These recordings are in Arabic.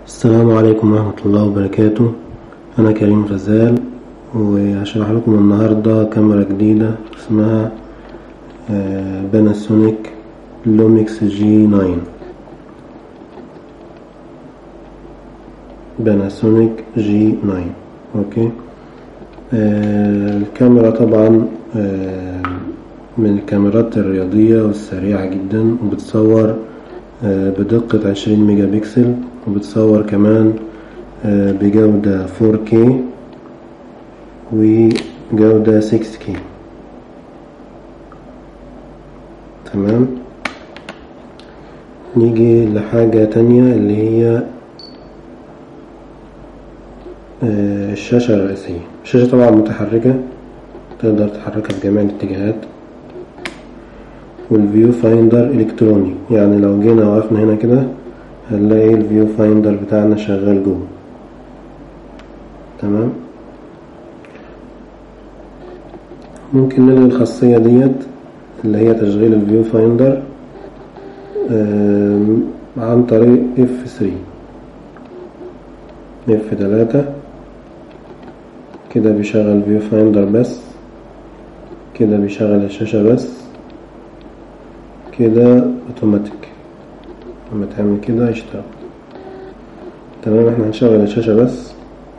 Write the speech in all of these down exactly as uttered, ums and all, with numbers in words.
السلام عليكم ورحمة الله وبركاته. أنا كريم غزال وهشرح لكم النهاردة كاميرا جديدة اسمها باناسونيك لوميكس جي ناين. باناسونيك جي ناين اوكي. الكاميرا طبعا من الكاميرات الرياضية والسريعة جدا، وبتصور بدقة عشرين ميجا بكسل، وبتصور كمان بجودة فور كي وجودة سكس كي. تمام. نيجي لحاجة تانية اللي هي الشاشة الرئيسية. الشاشة طبعا متحركة، تقدر تحركها في جميع الاتجاهات، والفيو فايندر الكتروني، يعني لو جينا وقفنا هنا كده هنلاقي الفيو فايندر بتاعنا شغال جوه. تمام. ممكن نلغي الخاصية ديت اللي هي تشغيل الفيو فايندر عن طريق اف ثري اف ثلاثة كده بيشغل فيو فايندر بس، كده بيشغل الشاشة بس، كده اوتوماتيك لما تعمل كده يشتغل. تمام. احنا هنشغل الشاشة بس.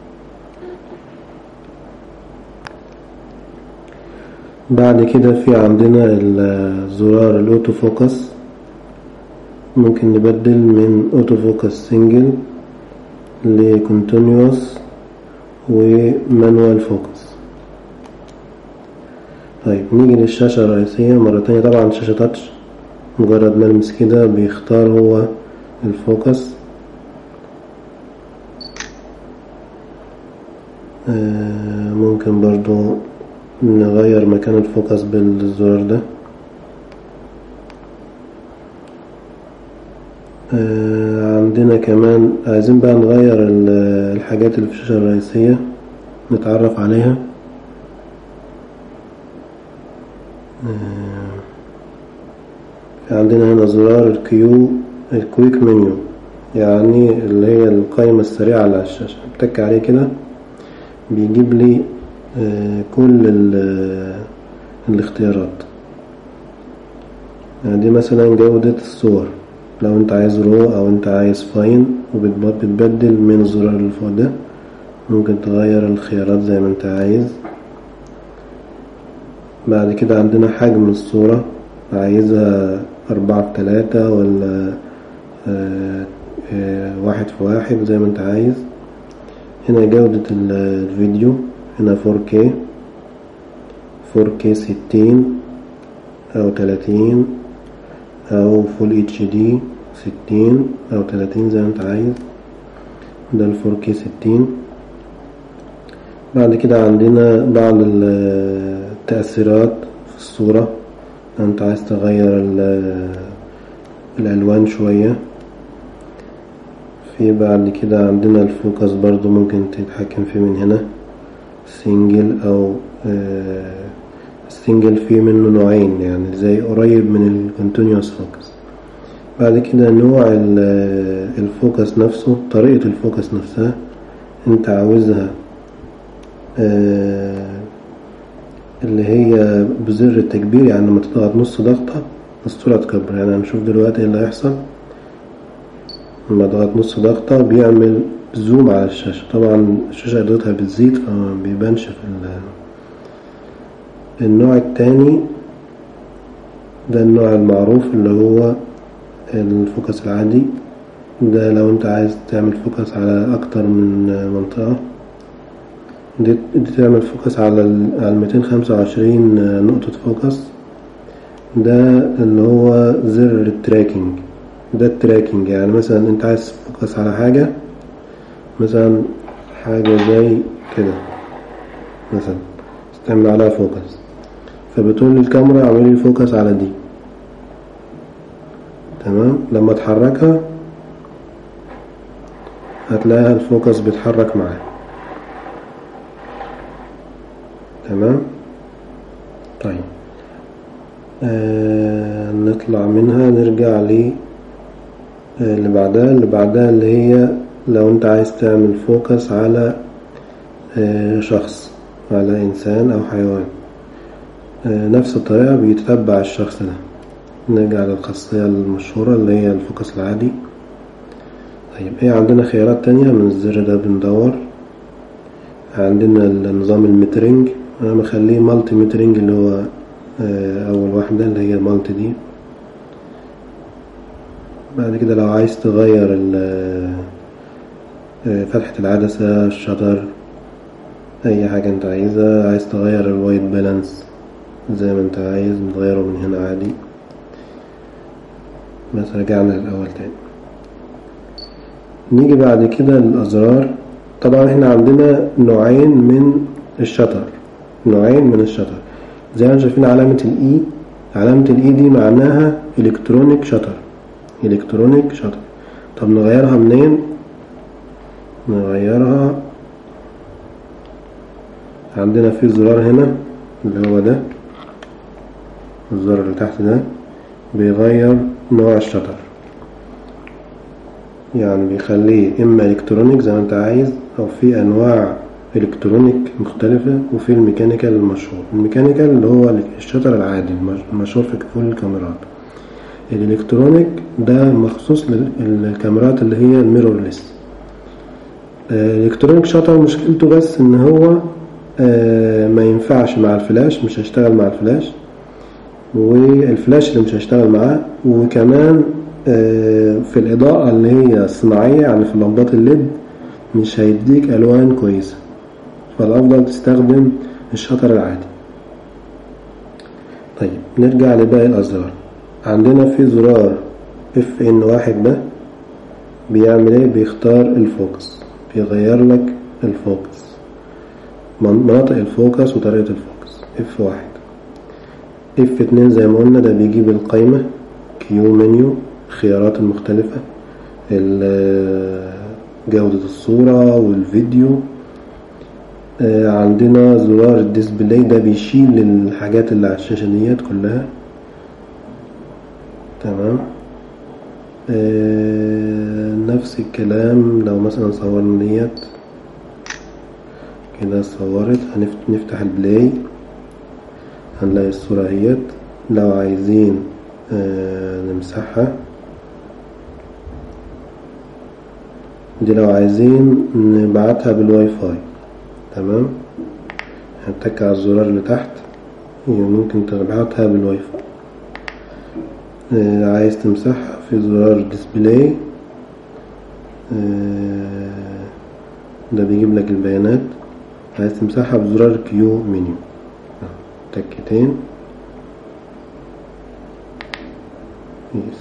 بعد كده في عندنا الزرار الاوتو فوكس، ممكن نبدل من اوتو فوكس سنجل لكونتينيوس ومانوال فوكس. طيب نيجي للشاشة الرئيسية مرة تانية. طبعا الشاشة تاتش، مجرد ملمس كده بيختار هو الفوكس. آه ممكن برضو نغير مكان الفوكس بالزرار ده. آه عندنا كمان عايزين بقى نغير الحاجات اللي في الشاشة الرئيسية نتعرف عليها. آه عندنا هنا زرار الكيو الكويك منيو، يعني اللي هي القائمة السريعة على الشاشة. بتك عليه كده بيجيب لي آه كل الاختيارات. يعني دي مثلا جودة الصور، لو انت عايز رو او انت عايز فاين، وبتبدل من الزرار اللي فوق ده. ممكن تغير الخيارات زي ما انت عايز. بعد كده عندنا حجم الصورة، عايزها أربعة في تلاتة ولا آه آه واحد في واحد زي ما انت عايز. هنا جودة الفيديو، هنا فور كي فور كي ستين او تلاتين او فول اتش دي ستين او تلاتين زي ما انت عايز. ده الفور كي ستين. بعد كده عندنا بعض التأثيرات في الصورة، انت عايز تغير الالوان شوية. في بعد كده عندنا الفوكس برضو ممكن تتحكم فيه من هنا، سنجل او السنجل فيه منه نوعين، يعني زي قريب من الكونتينيوس فوكس. بعد كده نوع الفوكس نفسه، طريقة الفوكس نفسها انت عاوزها اللي هي بزر التكبير، يعني لما تضغط نص ضغطة الصورة تكبر. يعني هنشوف دلوقتي ايه اللي هيحصل لما اضغط نص ضغطة، بيعمل زوم على الشاشة. طبعا الشاشة اضغطها بتزيد فما بيبانش في النوع التاني. ده النوع المعروف اللي هو الفوكس العادي. ده لو انت عايز تعمل فوكس على اكتر من منطقة، دي, دي تعمل فوكس على على ميتين خمسة وعشرين نقطة فوكس. ده اللي هو زر التراكنج. ده التراكنج، يعني مثلا انت عايز فوكس على حاجة، مثلا حاجة زي كده مثلا استعمل عليها فوكس، فبتقول للكاميرا اعملي فوكس على دي. تمام. لما تحركها هتلاقيها الفوكس بيتحرك معاه. تمام. طيب آه نطلع منها نرجع لي اللي بعدها اللي بعدها اللي هي لو انت عايز تعمل فوكس على شخص، على انسان او حيوان، نفس الطريقة بيتتبع الشخص ده. نرجع للخاصية المشهورة اللي هي الفوكس العادي. طيب ايه عندنا خيارات تانية من الزر ده؟ بندور عندنا النظام المترنج، انا مخليه مالتي مترنج اللي هو اول واحدة اللي هي مالتي دي. بعد كده لو عايز تغير فتحة العدسة، الشطر، اي حاجة انت عايزها، عايز تغير الوايت بالانس زي ما انت عايز نغيره من هنا عادي. بس رجعنا للأول تاني. نيجي بعد كده للأزرار. طبعا احنا عندنا نوعين من الشطر، نوعين من الشطر زي ما شايفين علامة الإي. علامة الإي دي معناها إلكترونيك شطر، إلكترونيك شطر. طب نغيرها منين؟ نغيرها عندنا في زرار هنا اللي هو ده، الزرار اللي تحت ده بيغير نوع الشطر، يعني بيخليه اما الكترونيك زي ما انت عايز، او في انواع الكترونيك مختلفة، وفي الميكانيكال المشهور. الميكانيكال اللي هو الشطر العادي المشهور في كل الكاميرات. الالكترونيك ده مخصوص للكاميرات اللي هي الميرورلس. الالكترونيك شطر مشكلته بس ان هو ما ينفعش مع الفلاش، مش هيشتغل مع الفلاش، والفلاش اللي مش هيشتغل معاه. وكمان في الإضاءة اللي هي الصناعية، يعني في لمبات الليد مش هيديك ألوان كويسة، فالأفضل تستخدم الشطر العادي. طيب نرجع لباقي الأزرار. عندنا في زرار اف ان واحد ده بيعمل ايه؟ بيختار الفوكس، بيغير لك الفوكس، مناطق الفوكس وطريقة الفوكس. اف واحد. اف اتنين زي ما قلنا ده بيجيب القائمة كيو منيو، الخيارات المختلفة، جودة الصورة والفيديو. عندنا زرار الديسبلاي ده بيشيل الحاجات اللي على الشاشة ديت كلها. تمام. نفس الكلام لو مثلا صورنا ديت كده صورت، هنفتح البلاي هنلاقي الصورة اهيت. لو عايزين نمسحها دي، لو عايزين نبعتها بالواي فاي. تمام. هنتك على الزرار اللي تحت، ممكن تبعتها بالواي فاي. عايز تمسحها في زرار ديسبلاي، ده بيجيب لك البيانات. عايز تمسحها بزرار كيو منيو، تكتين. يس.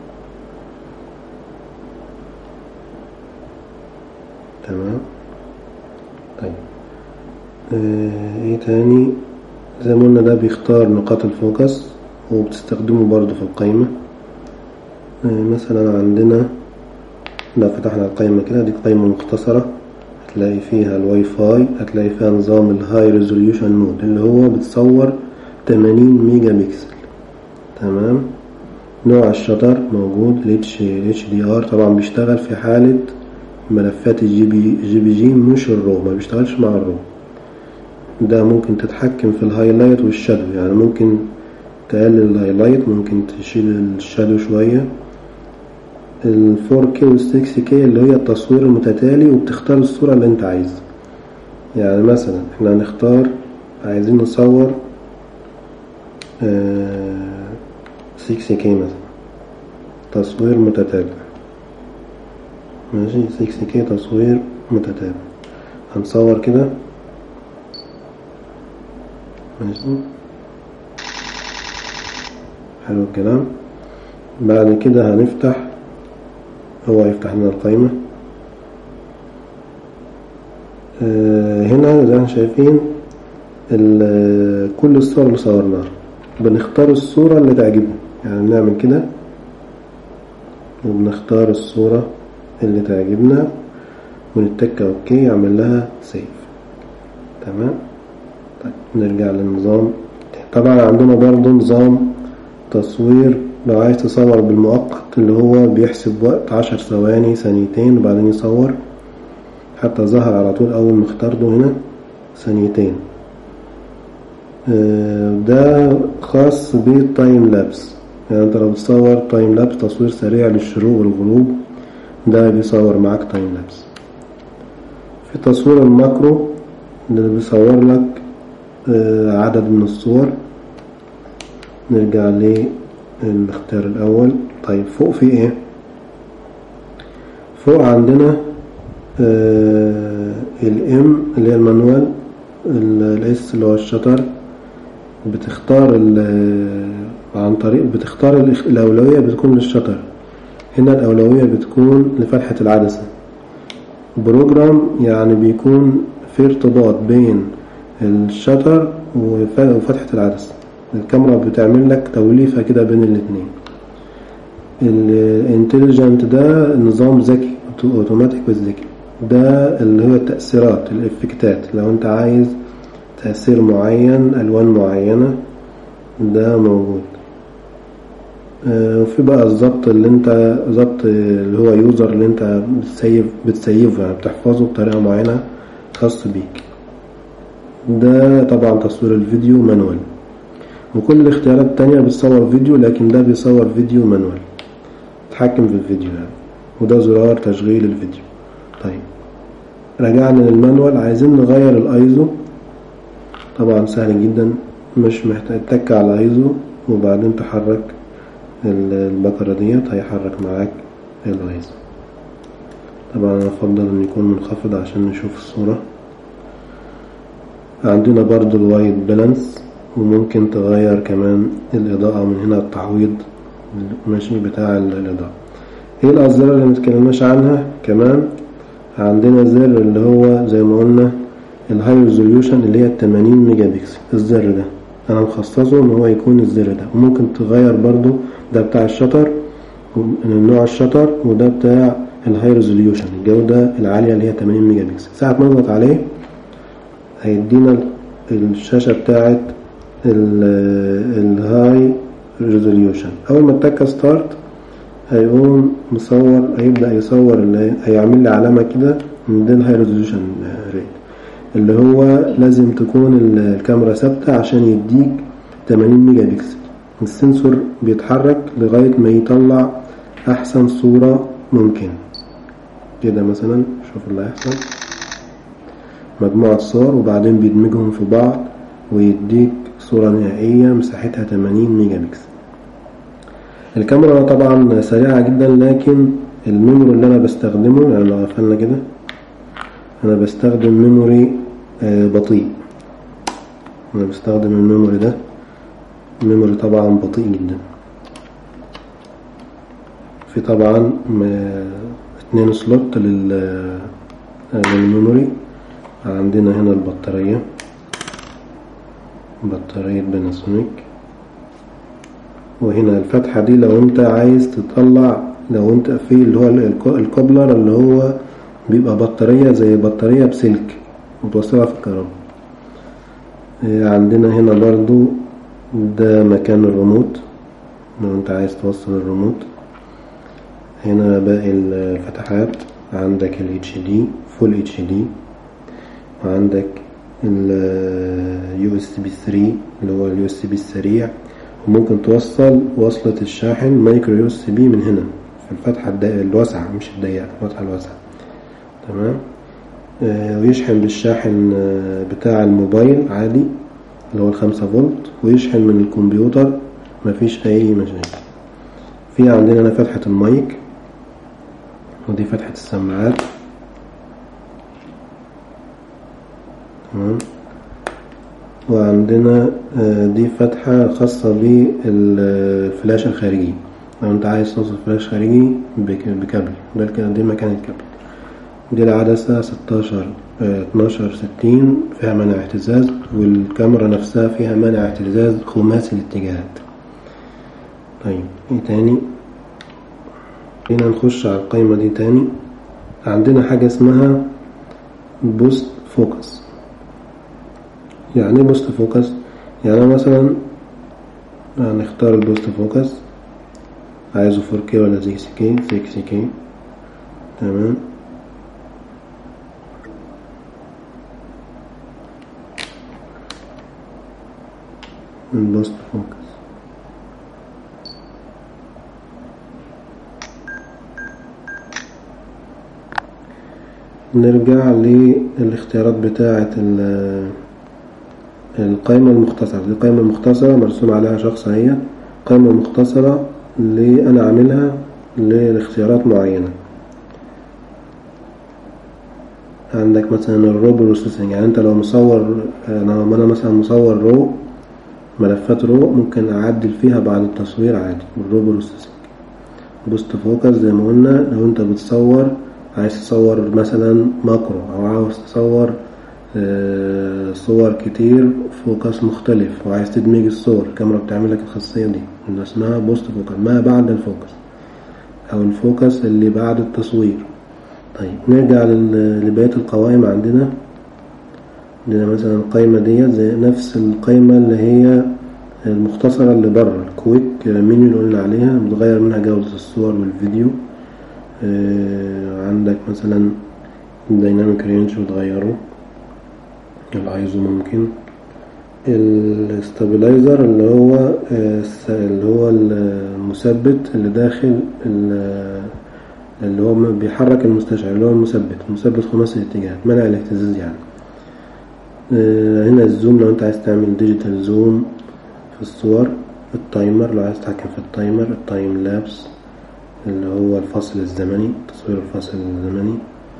تمام. طيب اه ايه تاني؟ زي ما قلنا ده بيختار نقاط الفوكس وبتستخدمه برضو في القائمة. اه مثلا عندنا لو فتحنا القائمة كده، دي قائمة مختصرة هتلاقي فيها الواي فاي، هتلاقي فيها نظام الهاي ريزوليوشن مود اللي هو بتصور ثمانين ميجا بكسل. تمام. نوع الشطر موجود الاتش دي ار، طبعا بيشتغل في حالة ملفات الجي بي جي بي جي مش الرو، ما بيشتغلش مع الرو. ده ممكن تتحكم في الهايلايت والشادو، يعني ممكن تقلل الهايلايت، ممكن تشيل الشادو شوية. ال فور كي وال سكس كي اللي هي التصوير المتتالي، وبتختار الصورة اللي انت عايزها. يعني مثلا احنا هنختار عايزين نصور سكس كي مثلا، تصوير متتابع. ماشي، سكس كي تصوير متتابع. هنصور كده. ماشي، حلو الكلام. بعد كده هنفتح، هو يفتح لنا القائمة. آه هنا زي ما شايفين كل الصور اللي صورناها، بنختار الصورة اللي تعجبنا. يعني بنعمل كده وبنختار الصورة اللي تعجبنا ونتك اوكي، يعمل لها سيف. تمام. طيب نرجع للنظام. طبعا عندنا برضو نظام تصوير لو عايز تصور بالمؤقت اللي هو بيحسب وقت عشر ثواني ثانيتين وبعدين يصور، حتى ظهر على طول اول ما اخترته هنا ثانيتين. ده خاص بالتايم لابس، يعني انت لو بتصور تايم لابس تصوير سريع للشروق والغروب ده بيصور معاك تايم لابس. في تصوير الماكرو اللي بيصور لك عدد من الصور. نرجع للاختيار الاول. طيب فوق في ايه؟ فوق عندنا الام اللي هي المانوال، الاس اللي هو الشطر. بتختار عن طريق بتختار الاولوية بتكون للشطر. هنا الاولوية بتكون لفتحة العدسة. بروجرام يعني بيكون في ارتباط بين الشطر وفتحة العدسة. الكاميرا بتعمل لك توليفة كده بين الاثنين. الانتليجنت ده نظام ذكي اوتوماتيك بس ذكي، ده اللي هو التأثيرات الافكتات. لو انت عايز تأثير معين الوان معينة ده موجود. وفي بقى الضبط اللي انت ضبط اللي هو يوزر اللي انت بتسيف بتسيفه يعني بتحفظه بطريقة معينة خاص بيك. ده طبعا تصوير الفيديو مانوال، وكل الاختيارات التانية بتصور فيديو، لكن ده بيصور فيديو مانوال تتحكم في الفيديو يعني. وده زرار تشغيل الفيديو. طيب رجعنا للمانوال، عايزين نغير الايزو. طبعا سهل جدا، مش محتاج تك على ايزو وبعدين تحرك البكرة ديت هيحرك معاك الايزو. طبعا انا افضل ان يكون منخفض عشان نشوف الصورة. عندنا برضو الوايت بالانس، وممكن تغير كمان الاضاءة من هنا، التعويض ماشي بتاع الاضاءة. ايه الازرار اللي متكلمناش عنها كمان؟ عندنا زر اللي هو زي ما قلنا الهاي ريزوليوشن اللي هي تمانين ميجا بكسل. الزر ده انا مخصصه ان هو يكون الزر ده، وممكن تغير برضو ده بتاع الشطر نوع الشطر، وده بتاع الهاي ريزوليوشن الجودة العالية اللي هي تمانين ميجا بكسل. ساعة ما نضغط عليه هيدينا الشاشة بتاعت الهاي ريزوليوشن. اول ما تتك ستارت هيقوم مصور، هيبدأ يصور اللي هيعمل لي علامة كده من ده الهاي ريزوليوشن ريت، اللي هو لازم تكون الكاميرا ثابتة عشان يديك تمانين ميجا بكسل. السنسور بيتحرك لغاية ما يطلع احسن صورة ممكن. كده مثلا شوف اللي هيحصل، مجموعة صور وبعدين بيدمجهم في بعض ويديك صورة نهائية مساحتها تمانين ميجا بكسل. الكاميرا طبعا سريعة جدا، لكن الميموري اللي انا بستخدمه يعني لو قفلنا كده انا بستخدم ميموري بطيء. انا بستخدم الميموري ده ميموري طبعا بطيء جدا. في طبعا اتنين سلوت للميموري. عندنا هنا البطارية، بطارية باناسونيك، وهنا الفتحة دي لو انت عايز تطلع، لو انت في اللي هو الكوبلر اللي هو بيبقى بطارية زي بطارية بسلك وتوصلها في الكهرباء. عندنا هنا برضو ده مكان الريموت لو انت عايز توصل الريموت. هنا باقي الفتحات، عندك ال اتش دي فول اتش دي، وعندك ال يو اس بي ثري اللي هو اليو اس بي السريع، وممكن توصل وصلة الشاحن مايكرو يو اس بي من هنا في الفتحة الواسعة مش الضيقة، الفتحة الواسعة. تمام. آه ويشحن بالشاحن آه بتاع الموبايل عادي اللي هو الخمسة فولت، ويشحن من الكمبيوتر مفيش اي مشاكل. في عندنا هنا فتحة المايك، ودي فتحة السماعات. تمام. وعندنا دي فتحة خاصة بالفلاش الخارجي لو انت عايز توصل فلاش خارجي بكابل. ده دي مكان الكابل. دي العدسة ستاشر اتناشر ستين فيها منع اهتزاز، والكاميرا نفسها فيها منع اهتزاز خماسي الاتجاهات. طيب ايه تاني؟ هنا نخش على القائمة دي تاني. عندنا حاجة اسمها بوست فوكس. يعني ايه بوست فوكس؟ يعني مثلا هنختار البوست فوكس عايزه فور كيه ولا سكس كيه؟ سكس كيه. تمام. البوست فوكس. نرجع للاختيارات بتاعة القائمة المختصرة. دي قائمة مختصرة مرسوم عليها شخص اهي، قائمة مختصرة اللي انا عاملها لاختيارات معينة. عندك مثلا الرو بروسيسنج، يعني انت لو مصور، انا انا مثلا مصور رو، ملفات رو ممكن اعدل فيها بعد التصوير عادي بالرو بروسيسنج. بوست فوكس زي ما قلنا لو انت بتصور عايز تصور مثلا ماكرو او عاوز تصور اه صور كتير فوكس مختلف وعايز تدمج الصور، الكاميرا بتعمل لك الخاصية دي اللي اسمها بوست فوكس، ما بعد الفوكس او الفوكس اللي بعد التصوير. طيب نرجع لبقية القوائم. عندنا عندنا مثلا القائمة دي زي نفس القائمة اللي هي المختصرة اللي بره، الكويك منيو اللي قلنا عليها، بتغير منها جودة الصور والفيديو. آه عندك مثلا الديناميك رينج بتغيره، الايزو ممكن، الاستابلايزر اللي هو آه اللي هو المثبت اللي داخل اللي هو بيحرك المستشعر، اللي هو المثبت المثبت خماسي الاتجاهات، منع الاهتزاز يعني. آه هنا الزوم لو انت عايز تعمل ديجيتال زوم في الصور، التايمر لو عايز تتحكم في التايمر، التايم لابس اللي هو الفصل الزمني، تصوير الفصل الزمني.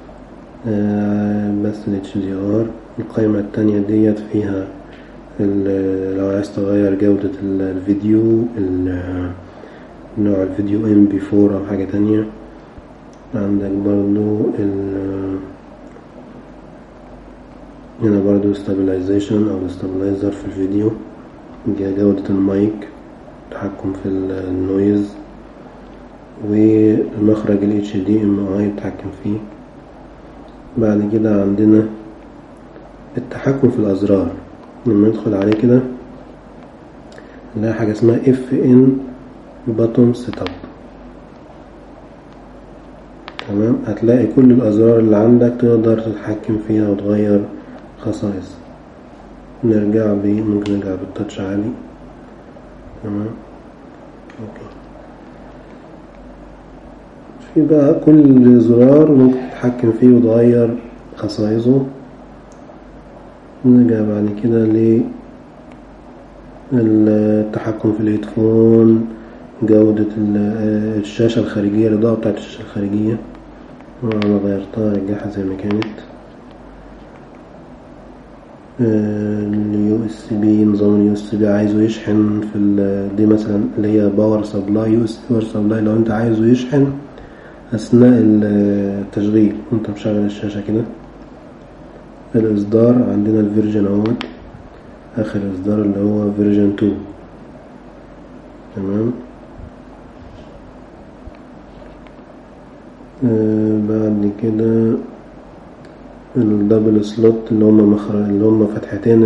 آه بس ال اتش دي ار. القائمة التانية ديت فيها لو عايز تغير جودة الفيديو، نوع الفيديو ام بي فور او حاجة تانية. عندك برضو هنا برضو stabilization او stabilizer في الفيديو، جودة المايك، تحكم في النويز، والمخرج ال اتش دي ام اي بتحكم فيه. بعد كده عندنا التحكم في الازرار، لما ندخل عليه كده نلاقي حاجة اسمها اف ان باتون سيت اب. تمام. هتلاقي كل الازرار اللي عندك تقدر تتحكم فيها وتغير خصائص. نرجع بيه، ممكن نرجع بالتاتش عادي. تمام. اوكي. في بقى كل زرار ممكن تتحكم فيه وتغير خصائصه. نرجع بعد كده للتحكم في الهيدفون، جودة الشاشة الخارجية، الإضاءة بتاعت الشاشة الخارجية أنا غيرتها رجعها زي ما كانت. اليو اس بي، نظام اليو اس بي عايزه يشحن في دي مثلا اللي هي باور سبلاي، يو اس باور سبلاي لو انت عايزه يشحن اثناء التشغيل وانت مشغل الشاشة كده. الاصدار عندنا الفيرجن اهوت، اخر اصدار اللي هو فيرجن تو. تمام. آه بعد كده الدبل سلوت اللي هما مخرج اللي هما فتحتين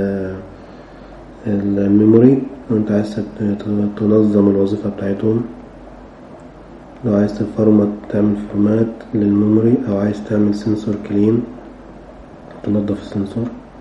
الميموري، لو انت عايز تنظم الوظيفة بتاعتهم، لو عايز تفرمت تعمل فورمات للميموري، او عايز تعمل سنسور كلين تنظف السنسور.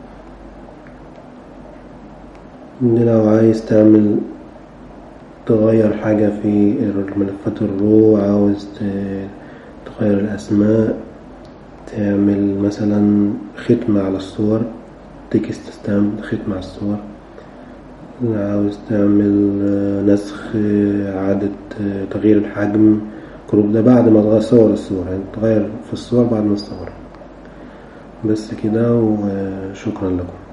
لو عايز تعمل تغير حاجة في ملفات الرو، عاوز تغير الاسماء، تعمل مثلا ختم على الصور، تكست ستامب، ختم على الصور. عاوز تعمل نسخ، إعادة تغيير الحجم، كروب، ده بعد ما تغير صور الصور، يعني تغير في الصور بعد ما تصور. بس كده وشكرا لكم.